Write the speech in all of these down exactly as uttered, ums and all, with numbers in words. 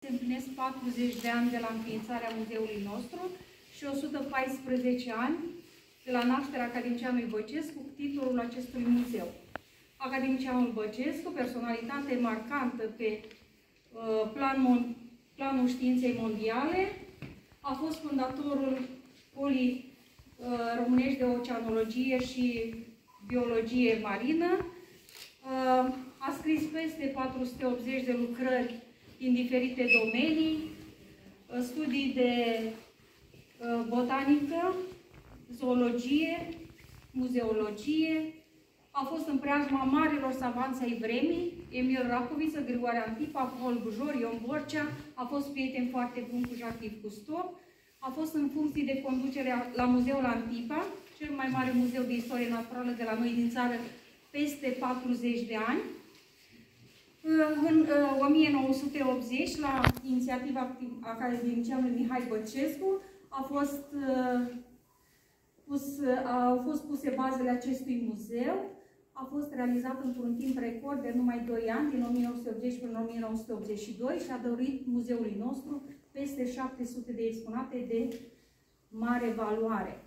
Se împlinesc patruzeci de ani de la înființarea muzeului nostru și o sută paisprezece ani de la nașterea academicianului Băcescu cu titlul acestui muzeu. Academicianul Băcescu, personalitate marcantă pe uh, plan, planul științei mondiale, a fost fondatorul Școlii uh, Românești de Oceanologie și Biologie Marină. Uh, a scris peste patru sute optzeci de lucrări din diferite domenii, uh, studii de uh, botanică, zoologie, muzeologie. A fost în preajma marilor savanți ai vremii, Emil Racoviță, Grigoare Antipa, Paul Bujor, Ion Borcea, a fost prieten foarte bun cu Jacques Cousteau, a fost în funcție de conducere la Muzeul Antipa, cel mai mare muzeu de istorie naturală de la noi din țară, peste patruzeci de ani. În o mie nouă sute optzeci, la inițiativa academicianului Mihai Băcescu, a fost, pus, au fost puse bazele acestui muzeu. A fost realizat într-un timp record de numai doi ani, din o mie nouă sute optzeci până în o mie nouă sute optzeci și doi, și a dăruit muzeului nostru peste șapte sute de exponate de mare valoare.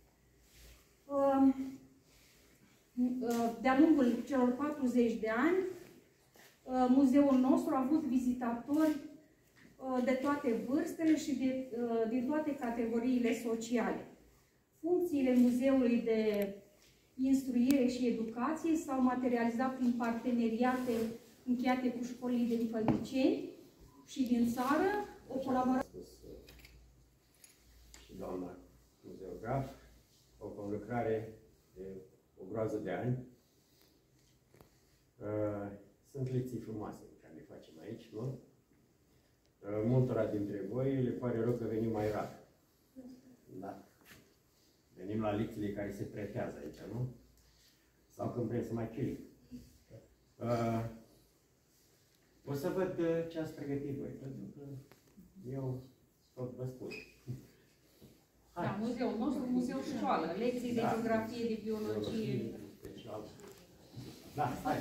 De-a lungul celor patruzeci de ani, muzeul nostru a avut vizitatori de toate vârstele și de, din toate categoriile sociale. Funcțiile muzeului de instruire și educație s-au materializat prin parteneriate încheiate cu școlile din Fălticeni și din țară, o colaborare. Și doamna muzeograf, o conlucrare de o groază de ani. Sunt lecții frumoase pe care le facem aici, nu? Multora dintre voi le pare rău că venim mai rar. Da. Venim la lecțiile care se pretează aici, nu? Sau când vrem să mai chilim. Uh, o să văd ce ați pregătit voi, pentru că eu tot vă spun. Hai. Da, muzeul nostru, muzeu școală, lecții de da. Geografie, de biologie. Special. Da, hai.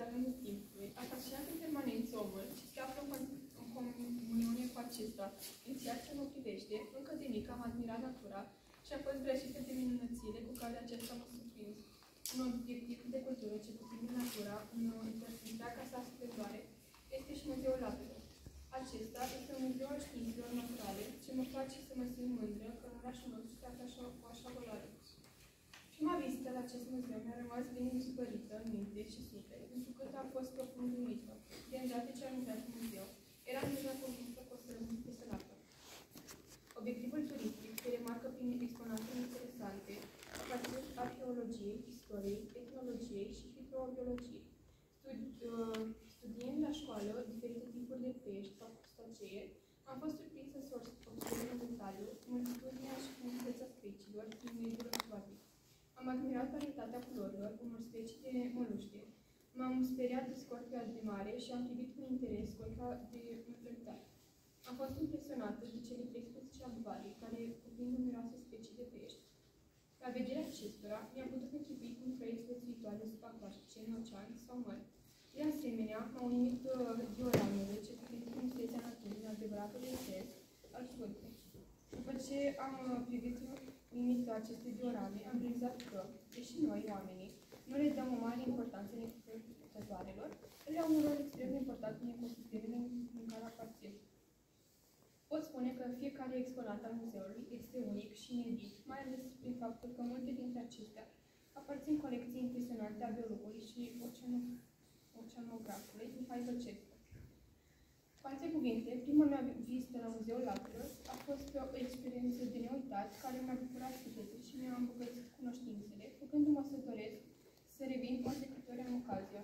Atașat în permanență omul și se află în comuniune cu acesta. În ceea ce mă privește, încă de mic am admirat natura și a fost greșită de minunățile cu care acesta mă surprins. Un obiectiv de cultură ce cuprinde natura în întreaga sa splendoare este și Muzeul Apelor. Acesta este un muzeu al științelor naturale ce mă face să mă simt mândră că în orașul nostru se află așa, cu așa valoare. Prima vizită la acest muzeu mi-a rămas bine înzupărită în minte și suflet, întrucât am fost profund uimită. De îndată ce am intrat în muzeu, eram deja convinsă că o să rămân impresionată. Obiectivul turistic se remarcă prin exponate interesante, aparținând arheologiei, istoriei, etnologiei și hidrobiologiei. Studi uh, studiind la școală diferite tipuri de pești sau crustacee, am fost surprinsă să observ în detaliu multitudinea și frumusețea speciilor din mediul aquatic. Am admirat varietatea culorilor unor specii de moluște. M-am speriat de scorpion de mare și am privit cu interes scoica de înfrăctat. Am fost impresionată de cele treisprezece abdoare care cuprind numeroase specii de pești. La vederea acestora, mi-am putut închipui cum trăiesc viețuitoare subaquatice în ocean sau mări. De asemenea, m-au uimit dioramele ce cuprind frumusețea naturii în adevăratul sens al cuvântului. După ce am privit uimit aceste diorame, am realizat că, deși noi, oamenii, nu le dăm o mare importanță necesitoarelor, ele au un rol extrem de important în ecosistemele în care aparțin. Pot spune că fiecare exponat al muzeului este unic și inedit, mai ales prin faptul că multe dintre acestea aparțin colecții impresionante a biologului și oceanografului Mihai Băcescu. Cu alte cuvinte, prima mea vizită la Muzeul Apelor a fost o experiență de neuitat care m-a bucurat sufletul și mi-a îmbogățit cunoștințele, făcându-mă să doresc să revin ori de câte ori am ocazia.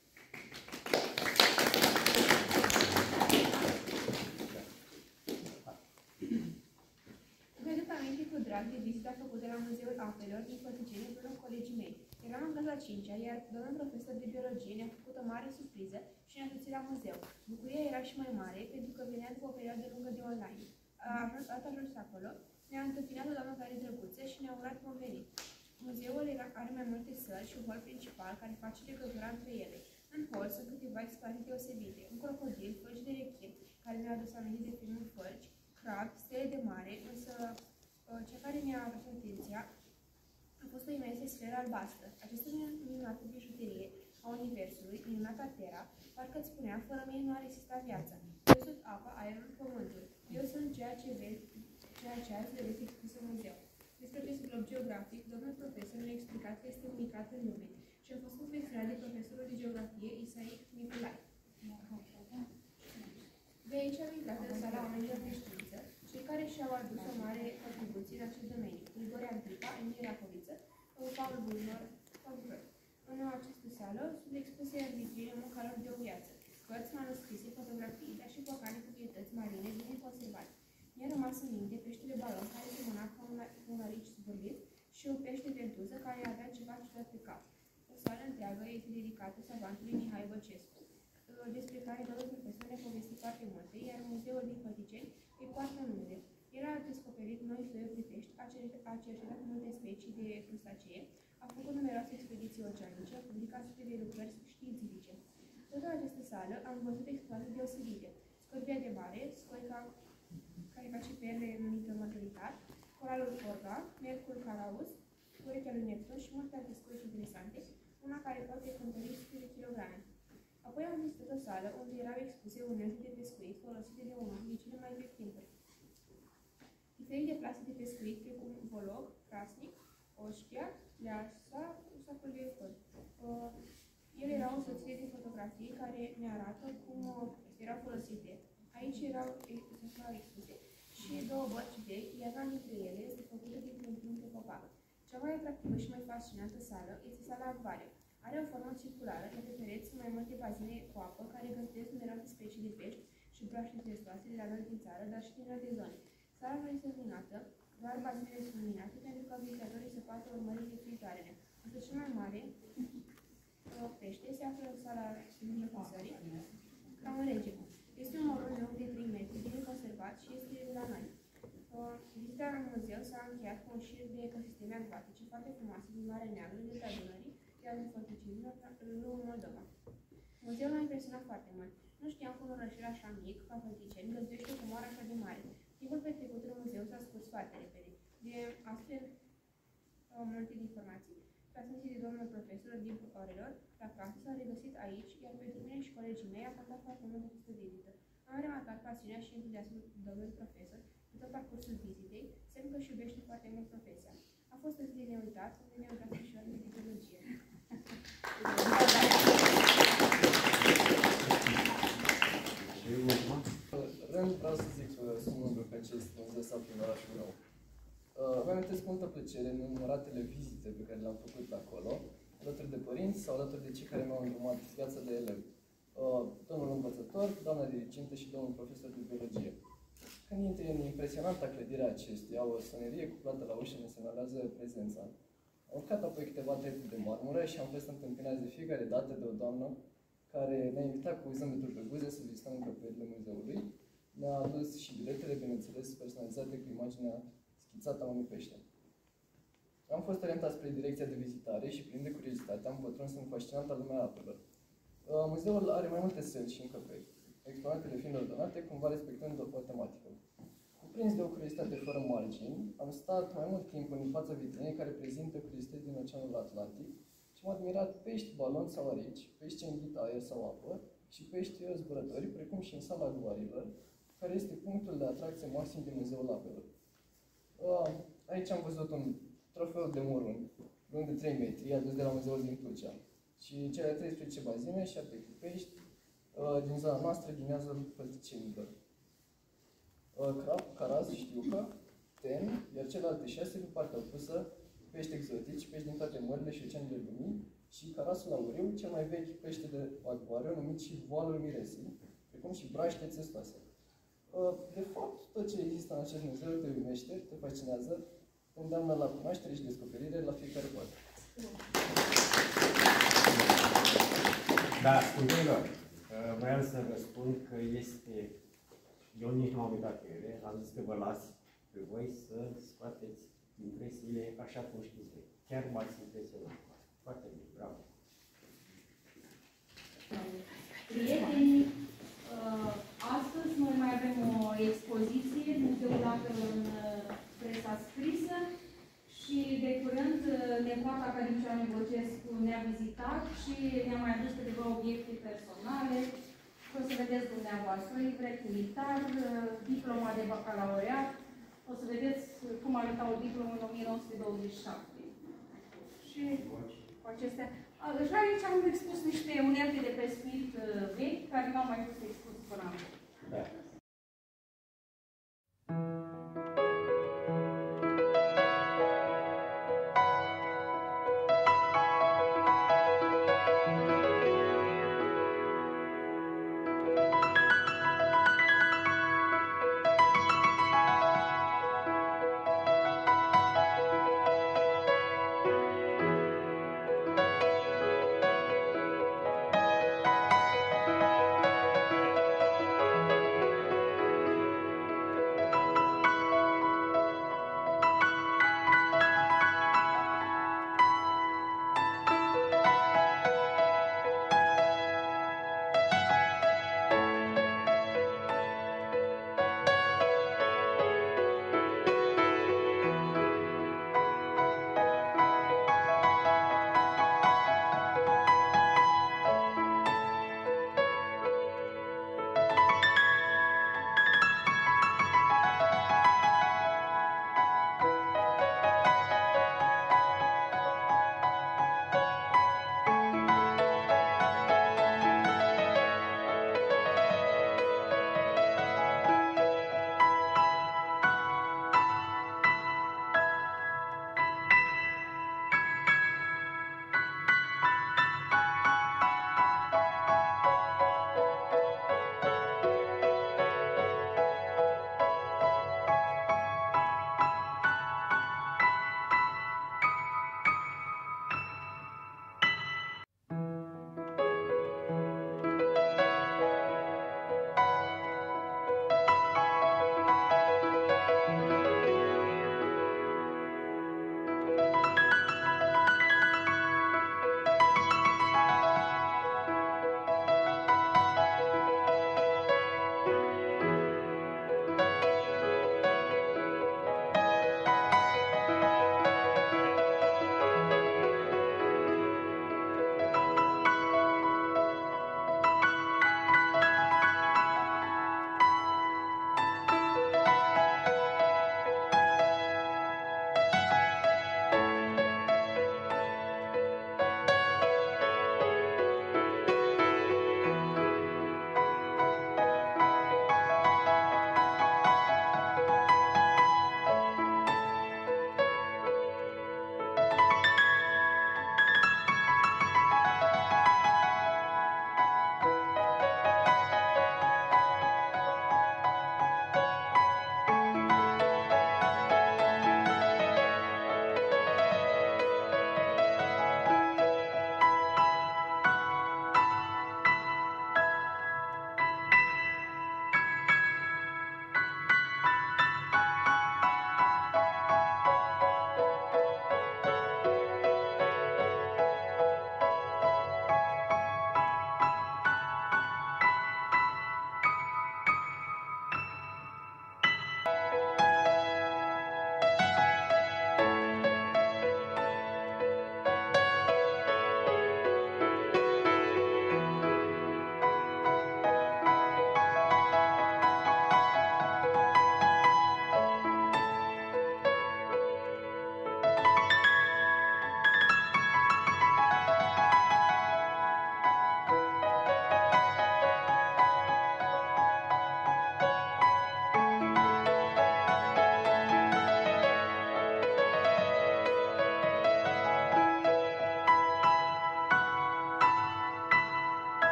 Mi-aduc aminte cu drag de vizita făcută la Muzeul Apelor din Fălticeni împreună cu colegii mei. Eram în clasa a cincea, iar domnul profesor de biologie ne-a făcut o mare surpriză și ne-a dus la muzeu. Bucuria era și mai mare, pentru că venea după o perioadă lungă de online. A ajuns, a ajuns acolo, ne-a întâmpinat o doamnă care drăguță și ne-a urat bun venit. Muzeul era, are mai multe săli și un hol principal care face legătura între ele. În hol sunt câteva exponate deosebite, un crocodil, fălci de rechin, care mi-a adus aminte de filmul Fărci, Crab, Stele de mare, însă cea care mi-a atras atenția a fost o imensă sferă albastră. Această minunată bijuterie a universului, minunata Terra, parcă îți spunea, fără mine nu ar exista viața. Eu sunt apa, aerul, pământul. Eu sunt ceea ce vezi, ceea ce azi vedeți expus în muzeu. Despre acest glob geografic, domnul profesor ne-a explicat că este unicat în lume și a fost confecționat de profesorul de geografie Isaic Nicolae. De aici am intrat în sala oamenilor de știință, cei care și-au adus o mare contribuție în acest domeniu. Grigore Antipa, Emil Racoviță, Paul Bulnor, Paul. În această sală sunt expuse în vitrină măcaruri de o viață, cărți, manuscrise, fotografii, dar și bocane cu vietăți marine bine conservate. Mi-a rămas în minte peștele balon care semăna ca un, un arici zvârlit și o pește ventuză care avea ceva ciudat pe cap. O sală întreagă este dedicată savantului Mihai Băcescu, despre care domnul profesor ne-a povestit foarte multe, iar muzeul din Făticeni îi poartă numele. El a descoperit noi soiuri de pești, a cercetat multe specii de crustacee, a făcut numeroase expediții oceanice, a publicat sute de lucrări științifice. Tot în această sală am văzut exploate deosebite. Scorbia de mare, scoica caricaciperle numită măturitar, coralul forga, mercul caraus, urechea lui Neptun și multe alte scoici interesante, una care poate cântări sute de kilograme. Apoi am vizitat o sală unde erau expuse unelte de pescuit folosite de unul din cele mai vechi timpuri. Diferite plase de pescuit, precum volog, crasnic, oștia, leasa, sacul de făr. Uh, ele erau însoțite de fotografii care ne arată cum uh, erau folosite. Aici erau expuse și două bărci vechi, iar una dintre ele este făcută din plântuni de copac. Cea mai atractivă și mai fascinantă sală este sala acvariu. Are o formă circulară, iar pe pereți sunt mai multe bazine cu apă care găzduiesc numeroase specii de pești și broaște testoase de la noi din țară, dar și din alte zone. Sala nu este luminată, doar bazinele sunt luminate pentru ca vizitatorii să poată urmări desfiltoarele. Însă cel mai mare pește se află în sala învățării, ca un rege. Este un morun lung de trei metri, bine conservat și este de la noi. Vizita în muzeu s-a încheiat cu un șir de ecosisteme acvatice foarte frumoase din Marea Neagră, de Dunării, iar din Făticeni, în Moldova. Muzeul m-a impresionat foarte mult. Nu știam că un orășel așa mic, ca Făticeni, găzduiește o comoară așa de mare. Timpul petrecut în muzeu s-a scurs foarte repede. De astfel multe informații transmise de domnul profesor din orelor la clasă s-au regăsit aici, iar pentru mine și colegii mei a contat foarte mult această vizită. Am remarcat pasiunea și entuziasmul domnului profesor pe tot parcursul vizitei, semn că își iubește foarte mult profesia. A fost o zi de neuitat, unde ne-a uitat și ori de biologie. Rând, vreau să zic că sunt mândru că acest muzeu s-a prin orașul meu. Vă amintesc cu multă plăcere nenumăratele vizite pe care le-am făcut acolo, alături de părinți sau alături de cei care mi-au îndrumat viața de elev. Domnul învățător, doamna dirigintă și domnul profesor de biologie. Când intri în impresionanta clădire acestuia, o sonerie cu plată la ușă ne semnalează prezența. Am urcat apoi câteva trepte de marmură și am fost întâmpinați de fiecare dată de o doamnă care ne-a invitat cu zâmbetul pe buze să vizităm încăperile muzeului. Ne-a adus și biletele, bineînțeles, personalizate cu imaginea schițată a unui pește. Am fost orientat spre direcția de vizitare și, plin de curiozitate, am pătruns în fascinanta lumea apelor. Muzeul are mai multe săli și încăperi, exponatele fiind ordonate, cumva respectând o tematică. Cuprins de o curiozitate fără margini, am stat mai mult timp în fața vitrinei care prezintă curiozități din Oceanul Atlantic și am admirat pești, baloni sau arici, pești ce înghită aer sau apă și pești zburători, precum și în sala acvariilor, care este punctul de atracție maxim din Muzeul Apelor. Aici am văzut un trofeu de moruni, lung de trei metri, adus de la Muzeul din Tulcea, și cele treisprezece bazine și alte pești din zona noastră, din Iazul Fălticenilor. Crab, caraz, știucă, ten, iar celelalte șase, pe partea opusă, pești exotici, pești din toate mările și oceanele lumii, și carasul auriu, cel mai vechi pește de acvariu, numit și voalul miresii, precum și braște țestoase. De fapt, tot ce există în acest muzeu te uimește, te fascinează, te îndeamnă la cunoaștere și descoperire la fiecare parte. Da, ascultărilor, vreau să răspund că este... Eu nici nu am uitat pe ele, am zis că vă las pe voi să scoateți impresiile așa cum știți voi. Chiar m-ați impresionat. Foarte bine, bravo. Prietenii uh, astăzi noi mai avem o expoziție, Muzeul Lacărilor în presa scrisă și de curând nepoata academicianul Bocescu ne-a vizitat și ne-a mai adus câteva obiecte personale. O să vedeți dumneavoastră, livret militar, diploma de bacalaureat, o să vedeți cum arăta o diplomă în o mie nouă sute douăzeci și șapte. Și cu acestea... Și aici am expus niște unelte de pescuit vechi, care nu au mai fost expus până acum. Da.